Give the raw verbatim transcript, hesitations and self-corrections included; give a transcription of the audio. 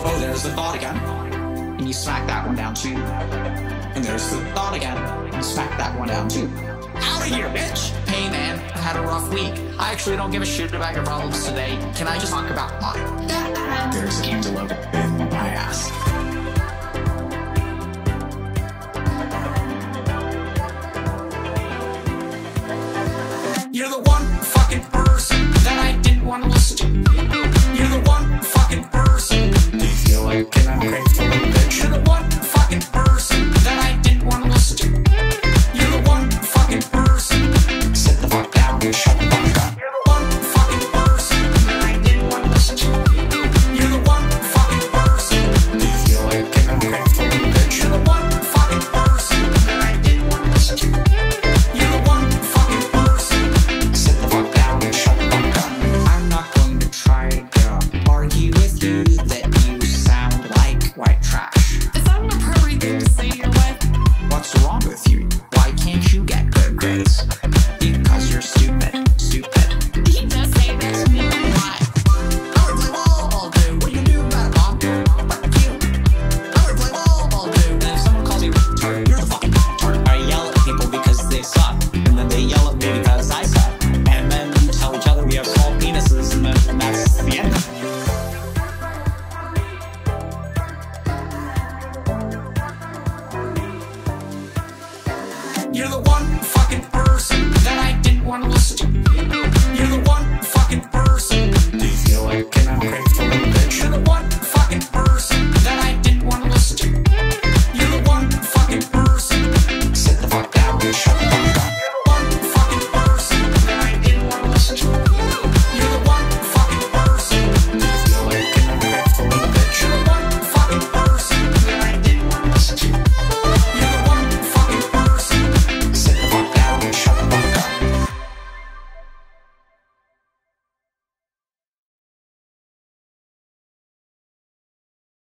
Oh, there's the thought again. And you smack that one down too. And there's the thought again. And you smack that one down too. Out of here, bitch! Hey man, I had a rough week. I actually don't give a shit about your problems today. Can I just talk about mine? There's a cantaloupe in my ass. You're the one fucking person that I didn't want to listen to.